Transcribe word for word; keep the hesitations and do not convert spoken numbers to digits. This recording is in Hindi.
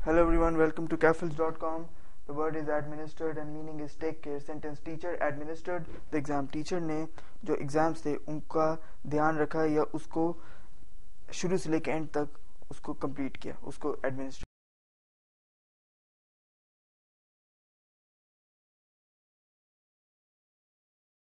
Hello everyone, welcome to cafils dot com. The word is administered and meaning is take care. Sentence teacher administered the exam. Teacher ने जो एग्जाम्स थे उनका ध्यान रखा या उसको शुरू से लेकर एंड तक उसको कंप्लीट किया, उसको एडमिनिस्टर